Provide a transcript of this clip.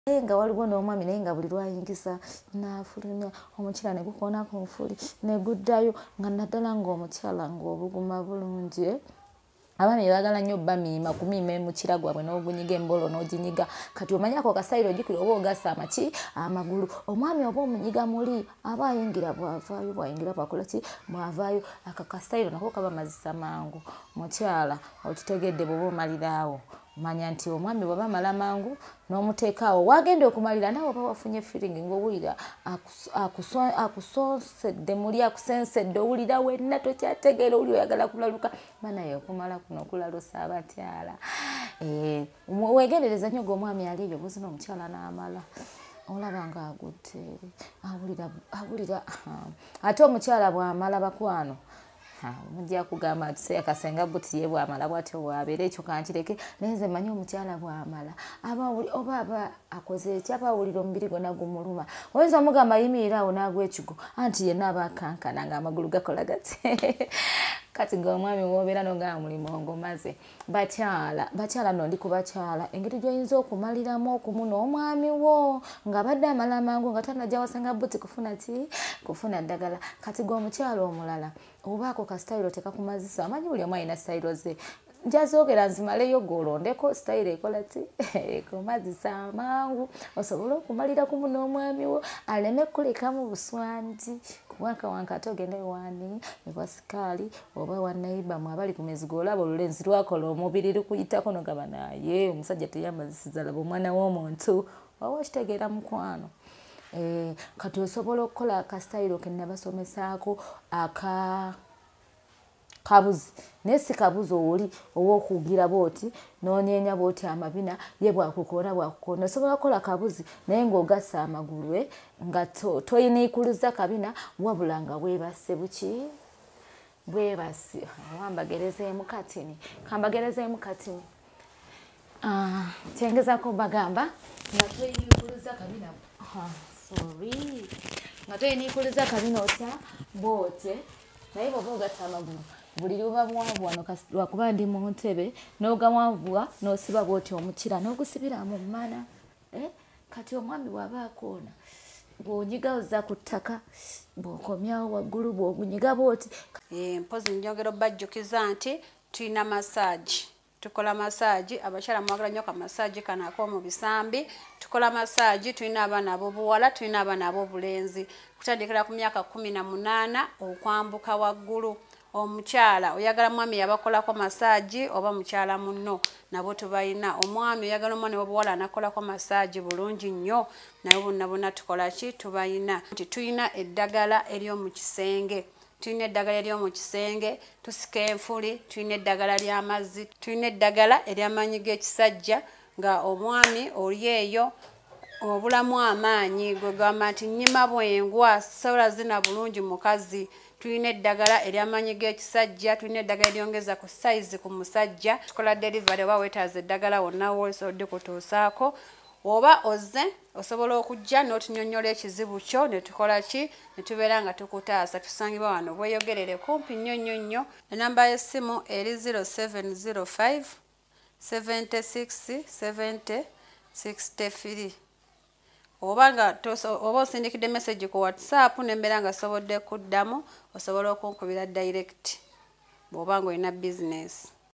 nga waliwo n'omwami naye nga buli lwayingisa n'afulumya omukira ne gukoona ku nfuli ne guddayo nga naddala ng'omukyala ng'obuguma bulungi. Abaami baagala nnyo bamiima kumiima emukira gwabwe n'ogunyiga embolo n'oginyiga kati omanyako kasayiro ojjukira oba ogasa amaki amagulu omwami oba omunyiga muli aba ayingira bw'avaayo bw'ayingira bwakola ki bw'avaayo akakasayiro nako kaba mazisa mangu mukyala okitegedde bw'oba omaliraawo manya nti omwami bw'aba amala mangu n'omuteekaawo wagenda okumalira naawe oba wafunye feeling ng'owulira akusonsedde muli akusensedde owulira wenna tokyategeera owuli oyagala kulaluka banaye okumala kuno okulalusa abakyala weegendereza nnyo g'omwami ali eyo buzina omukyala n'amala olaba nga agudde eri awulira ate omukyala bw'amala bakwano mujja kugamba nti akasenga buti ye bw'amala bw'atyo bw'abeera ekyo kankireke naye nze mmanyi omukyala bw'amala oba aba akoze eki aba awulira omubiri gwonna gumuluma oyinza omugamba yimirira awo n'agwa ekigo anti yenna aba akankana ng'amagulu gakola gati kati ng'omwami w'obeera n'ogamba mulimu ngomaze bakyala nno ndi ku bakyala engeri gy'oyinza okumaliramu okumu n'omwami wo ng'abadde amala mangu nga tanajja wasenga buti kufuna ddagala kati g'omukyala omulala obaako kasitayiro tekakumazisa amanyi buli omu alina sitayiro ze njazoogera nzimaleyo gw'olondeko sitayiro ekola ki ekumazisa amangu osobole okumalira kumu n'omwami wo aleme kulekamu buswanti kubwankawanka ate ogende wani ewa sikaali oba wannayibamu abali ku mizigo olaba olulenzi lwakola omubiri lukuyitako nogaba naye omusajja teyamazisiza laba omwana w'omuntu oba okitegeera mukwano. Kati osobola okukola akasitayiro ke nnabasomesaako kabuzi naye si kabuzi oli ow'okugira bwoti n'onyeenya bwoti amabina ye bwakukoona osobola kukola kabuzi naye ng'ogassa amagulu nga toyiniikuliza kabina wabula nga weebase buki bwebasi wambagerezeemu katini kyengezako bagamba nga toyiniikuliza kabina nga toyiniikuliza kabina otya bwote naye bw'oba ogatta amagulu buli luba mwavu wano lwakuba ndi mu ntebe n'ogamwavuwa n'osiba bwoti omukira n'ogusibira mu mmana kati omwami bw'aba akoona bw'onyiga ozza ku ttaka bw'okomyawo waggulu bw'ogunyiga bwoti. Mpozi njogera obbajjukiza nti tulina masaagi tukola masaagi abakyala mwagala nnyo ka masaagi kano ak'omu bisambi tukola masaagi tulina abaana ab'obuwala tulina abaana ab'obulenzi kutandikira ku myaka 18 okwambuka waggulu. Omukyala oyagala mwami yabakolako masaagi oba mukyala munno nabo tubayina omwami oyagala omwana w'obuwala anakolako masaagi bulungi nnyo naye bonna tukola ki tubayina nti tulina eddagala ery'omu kisenge tulina eddagala ery'omu kisenge tusika enfuli tulina eddagala ly'amazzi tulina eddagala ery'amaanyi g'ekisajja nga omwami oli eyo obulamu amaanyi gwe gamba nti nnyima bwengwa sobola zina bulungi mukazi. Tulina eddagala ery'amaanyi g'ekisajja tulina eddagala eryongeza ku sayizi ku musajja tukola delivery oba weetaaza eddagala wonna wosobodde kutuusaako oba ozze osobola okujja n'otunyonnyola ekizibu kyo ne tukola ki ne tubeera nga tukutaasa tusangibwa wano bweyogerere kumpi nnyo. Enamba y'essimu eri 0705 76 70 63 oba osindikidde message ku WhatsApp nembeera nga sobodde kuddamu osobola okunkubira direct bw'oba ng'olina business.